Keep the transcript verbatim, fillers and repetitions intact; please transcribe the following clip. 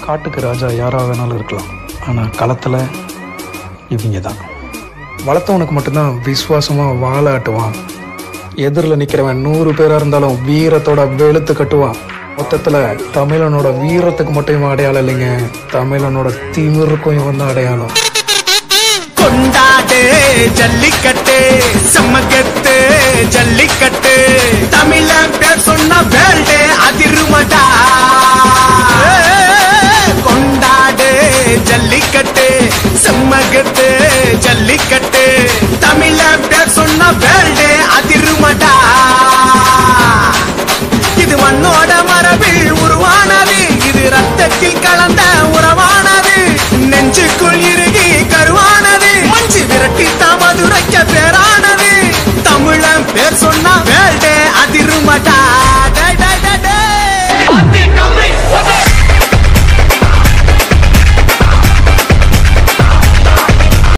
காட்டுக்கு ராஜா யாராக வேணாலும் இருக்கலாம், ஆனால் களத்தில் இவங்க தான். வளர்த்தவனுக்கு மட்டும்தான் விசுவாசமாக வாழாட்டுவான். எதிரில் நிற்கிறவன் நூறு பேராக இருந்தாலும் வீரத்தோட வெளுத்து கட்டுவான். மொத்தத்தில் தமிழனோட வீரத்துக்கு மட்டும் அடையாளம் இல்லைங்க, தமிழனோட திமிருக்கும் இவன் தான் அடையாளம். கொண்டாடு ஜல்லிக்கட்டு சமகத்து ஜல்லிக்கட்டு தமிழ பேர் சொன்ன வேல்டு அதிருமடா. கொண்டாடு ஜல்லிக்கட்டு சமகத்து ஜல்லிக்கட்டு தமிழ பேர்